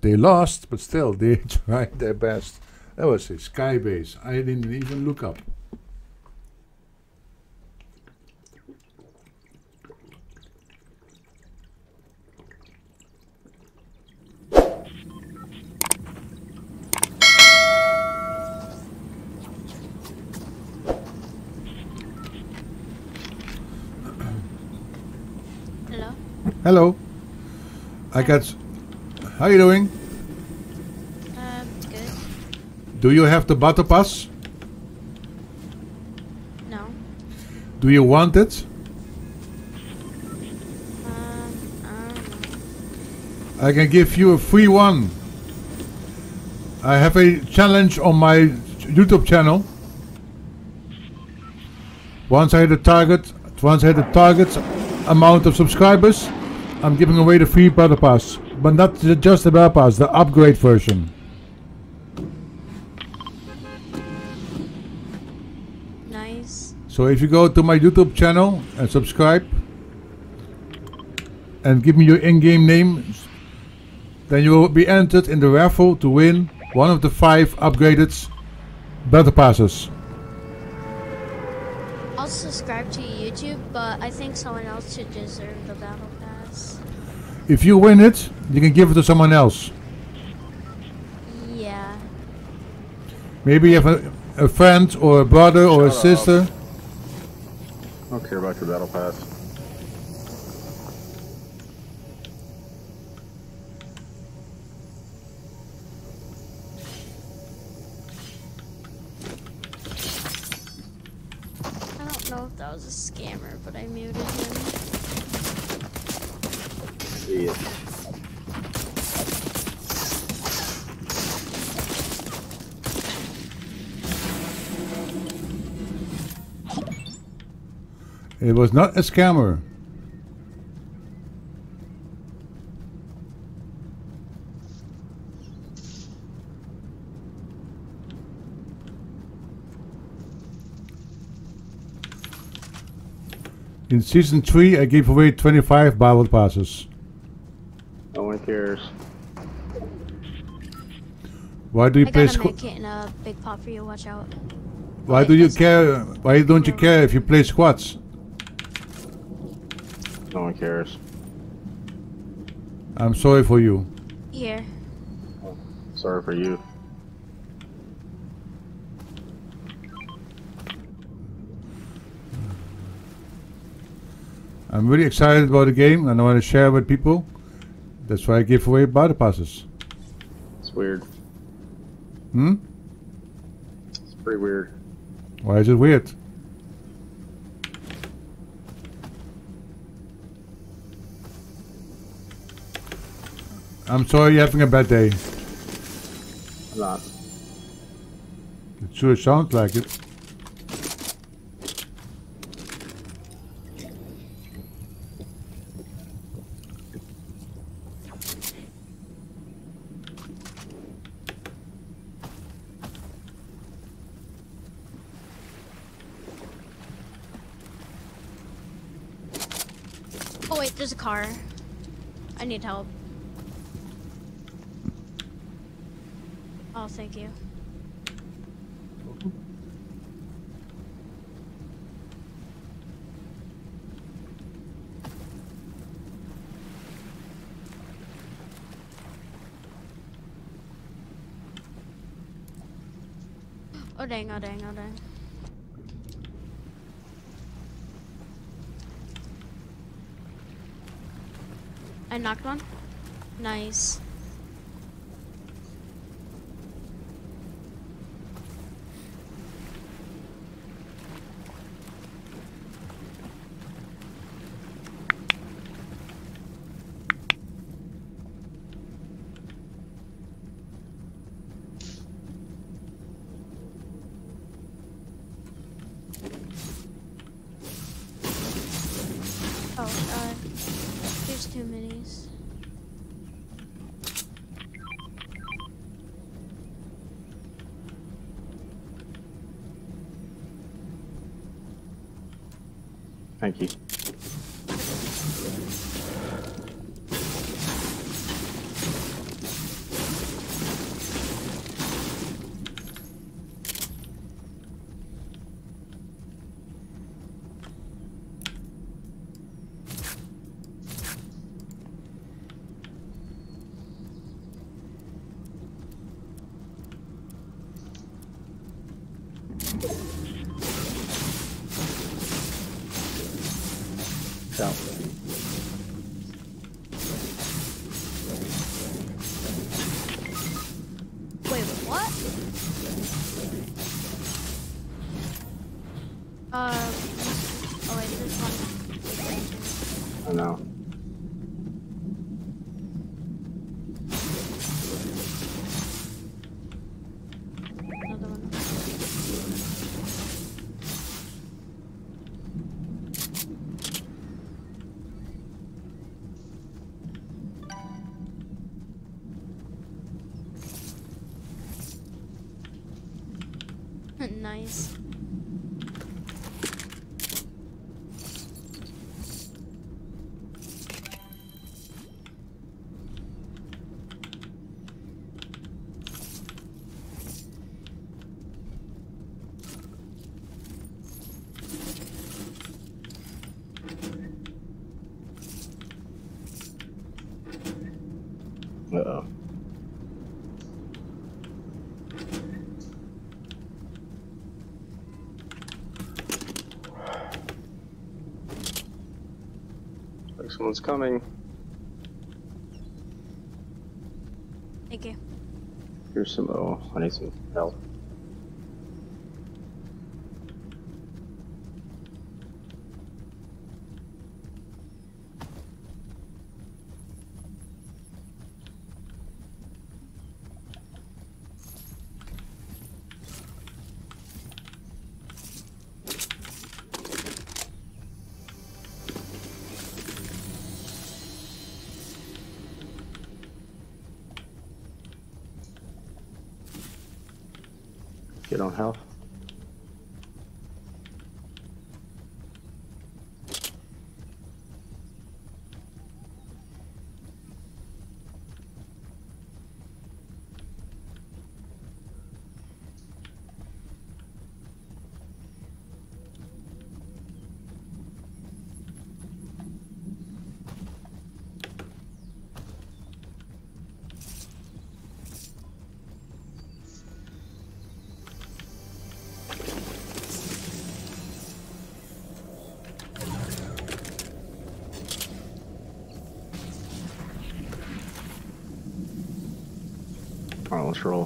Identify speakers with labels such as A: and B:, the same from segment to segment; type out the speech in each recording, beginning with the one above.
A: They lost, but still, they tried their best. That was a sky base. I didn't even look up.
B: Hello?
A: Hello. I got... How you doing?
B: Good.
A: Do you have the battle pass?
B: No.
A: Do you want it?
B: I don't know.
A: I can give you a free one. I have a challenge on my YouTube channel. Once I hit the target amount of subscribers, I'm giving away the free battle pass. But not just the battle pass, the upgrade version.
B: Nice.
A: So if you go to my YouTube channel and subscribe and give me your in-game name, then you will be entered in the raffle to win one of the 5 upgraded battle passes.
B: I'll subscribe to YouTube, but I think someone else should deserve the battle pass.
A: If you win it, you can give it to someone else.
B: Yeah.
A: Maybe you have a friend or a brother or a sister.
C: I don't care about your battle pass.
B: I don't know if that was a scammer, but I muted him.
C: Yeah.
A: It was not a scammer. In season 3, I gave away 25 battle passes.
C: No one cares.
A: Why do you
B: I
A: play
B: got a medkit and a big pop for you, watch out.
A: Why do you care? Why don't you care if you play squads?
C: No one cares.
A: I'm sorry for you.
B: Here.
C: Sorry for you.
A: I'm really excited about the game and I want to share with people. That's why I give away battle passes.
C: It's weird.
A: Hmm?
C: It's pretty weird.
A: Why is it weird? I'm sorry you're having a bad day.
C: I'm not.
A: It sure sounds like it.
B: Oh wait, there's a car. I need help. Oh, thank you. Oh dang, oh dang, oh dang. I knocked one. Nice. Oh, there's 2 minis.
C: Thank you. So.
B: Wait, what? Oh wait, this one.
C: I know.
B: Another one. Nice.
C: Uh-oh. Like someone's coming.
B: Thank you.
C: Here's some, oh, I need some help. Get on health. Alright, let's roll.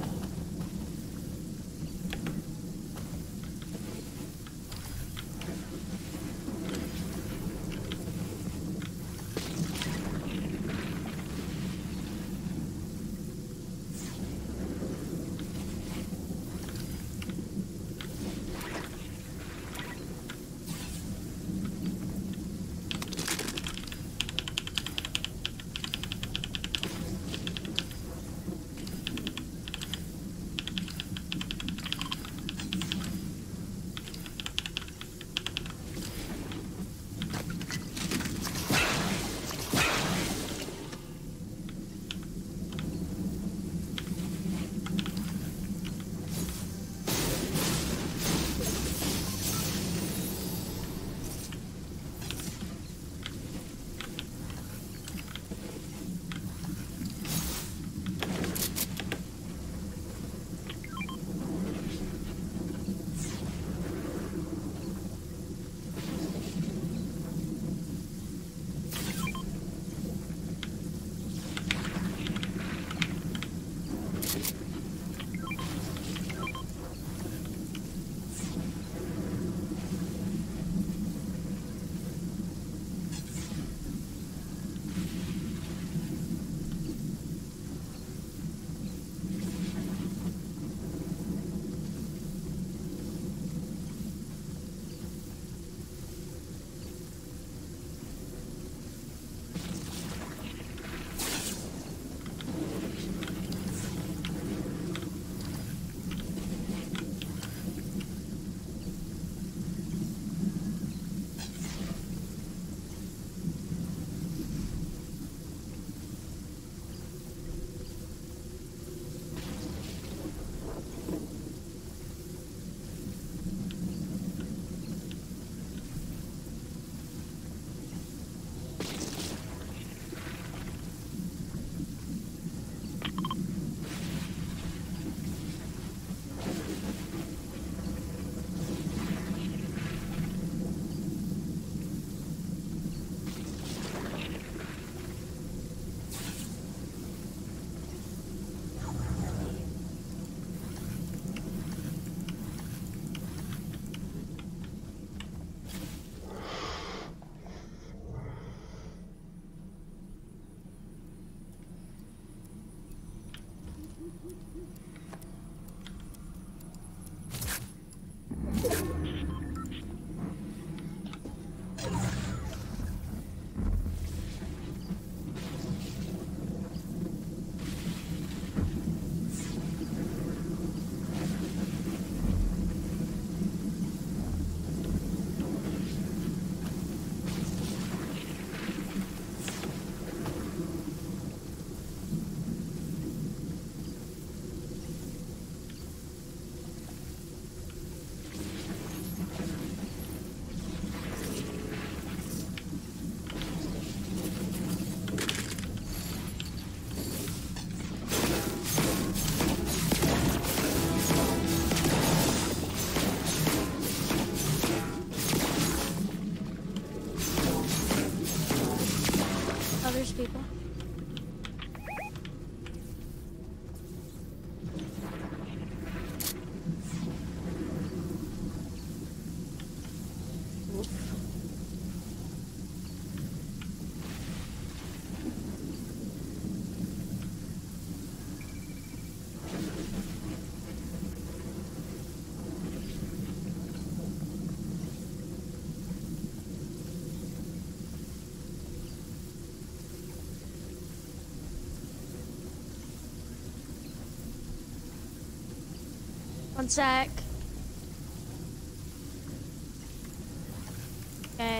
B: One sec. Okay.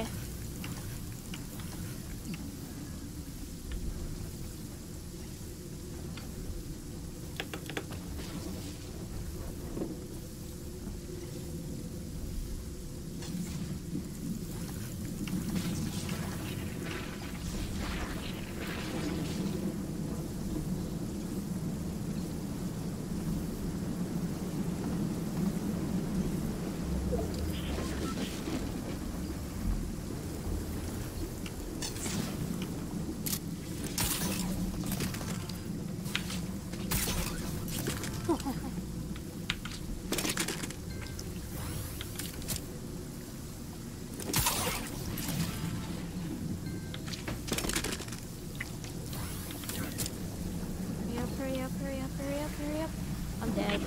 B: Hurry up, hurry up, hurry up, hurry up. I'm dead.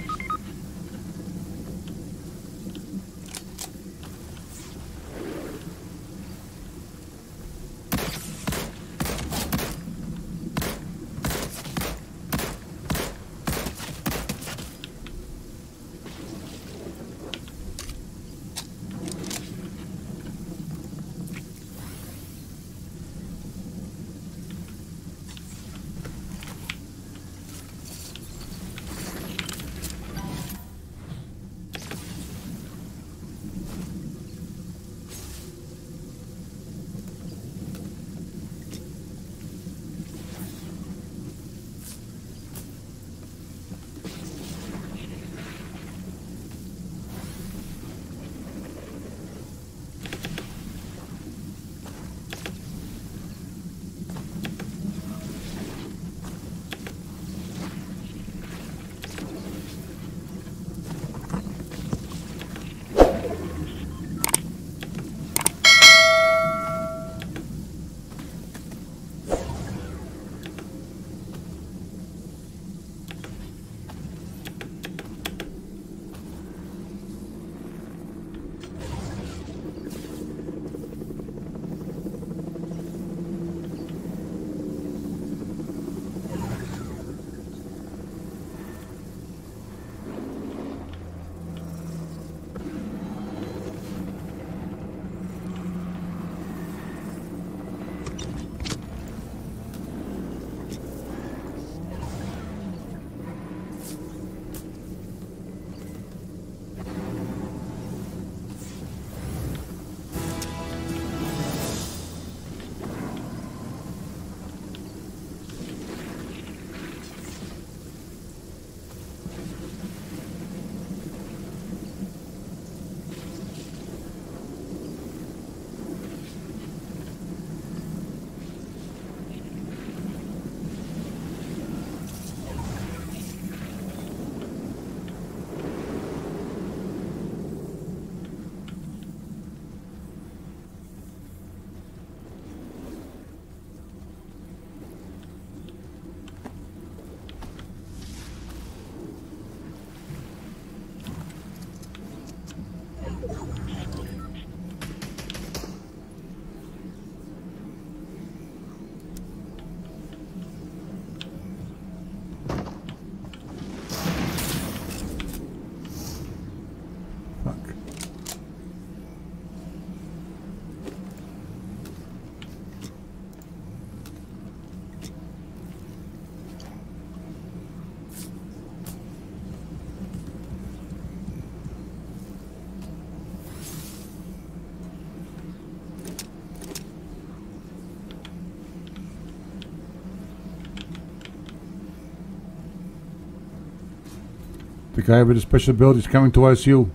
A: The guy with the special ability is coming towards you.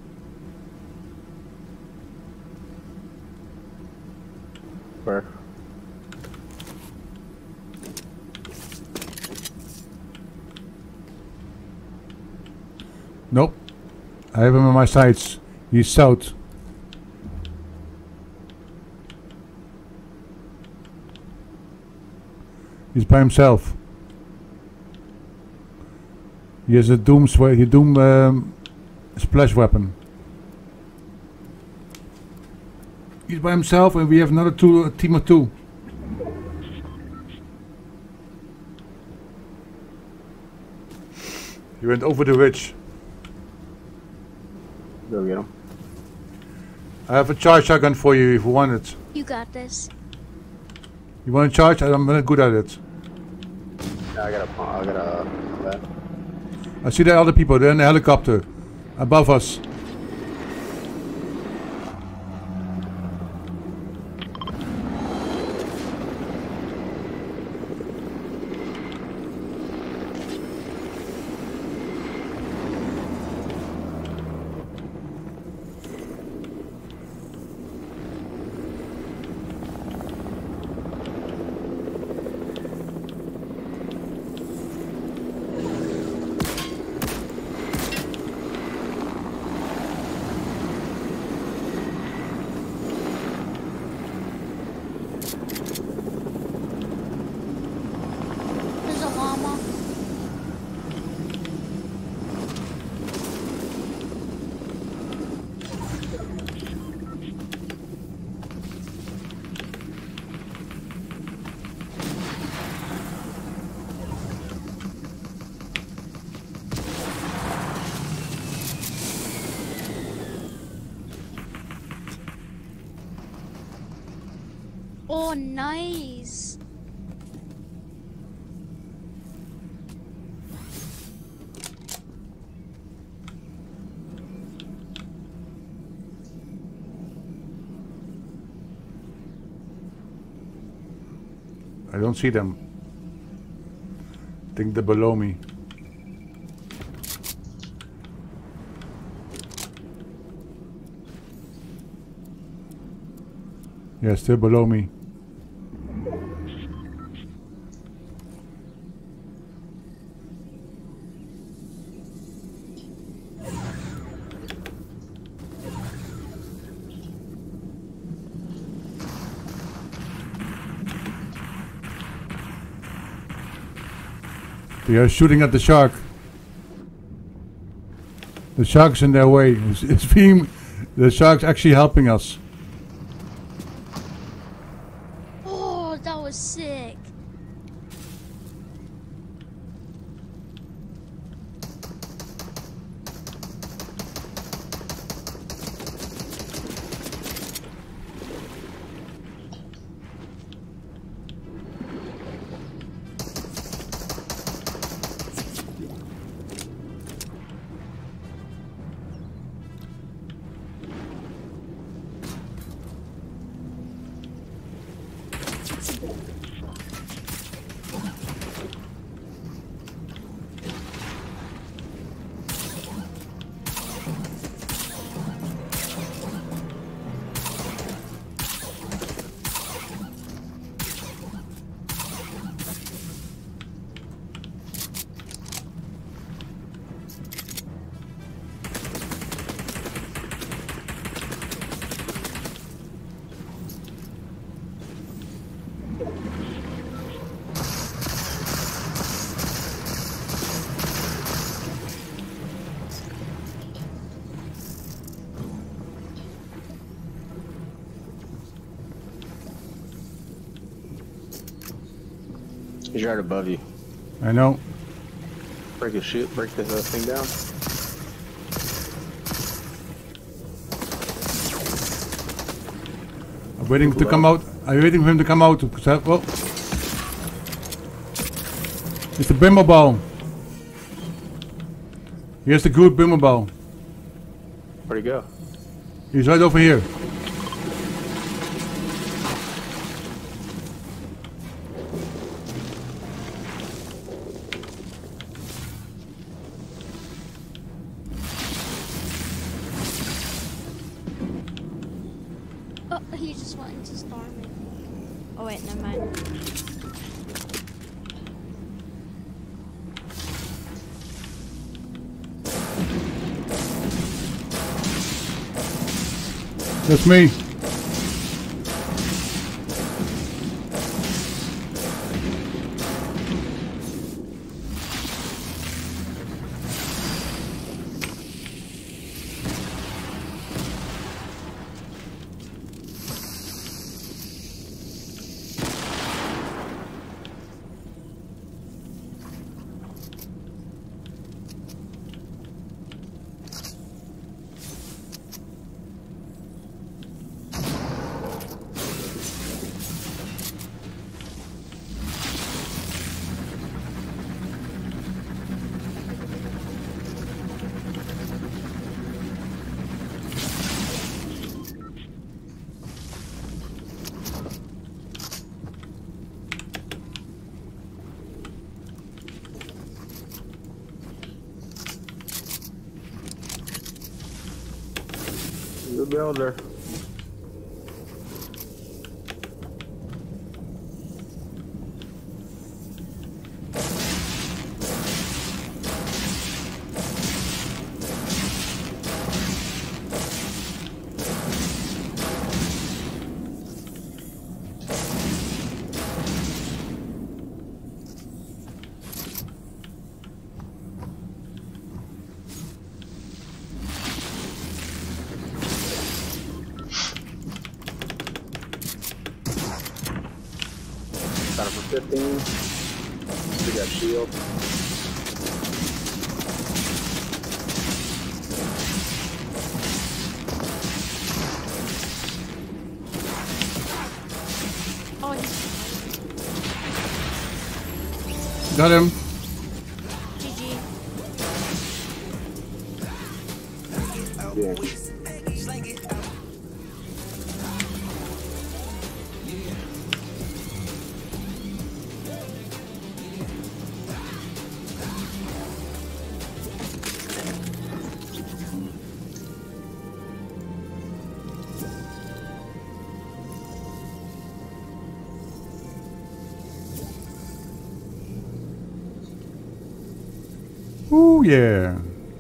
C: Where?
A: Nope. I have him on my sights. He's south. He's by himself. He has a doom splash weapon. He's by himself, and we have another team of two. He went over the ridge.
C: Go get him.
A: I have a charge shotgun for you if you want it.
B: You got this.
A: You want to charge? I'm not good at it.
C: Yeah, I got a that.
A: I see the other people. They're in the helicopter above us.
B: There's a llama. Oh, nice.
A: I don't see them. I think they're below me. Yeah, still below me. They are shooting at the shark. The shark's in their way. It's being, the shark's actually helping us.
B: Oh, that was sick.
C: He's right above you.
A: I know.
C: Break his shit. Break this thing down.
A: I'm waiting to come out. I'm waiting for him to come out. Well, it's the bimmerbal. Here's the good bimmerbal.
C: Where'd he go?
A: He's right over here.
B: Oh, he just went into storming. Oh wait, never mind.
A: That's me.
C: builder. Got it for 15. We got shield.
B: Oh, he's
A: Got him.
B: GG.
C: Yeah.
A: Ooh, yeah.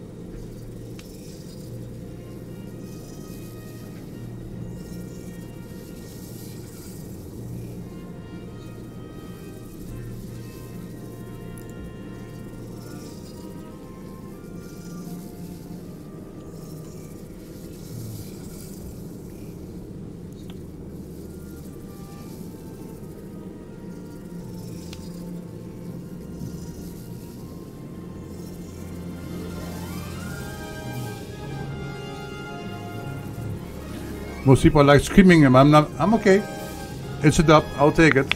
A: Most people are like screaming him. I'm okay. It's a dub. I'll take it.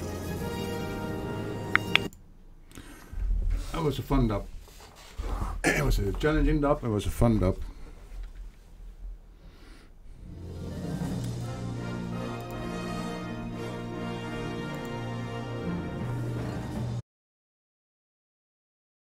A: That was a fun dub. It was a challenging dub. It was a fun dub.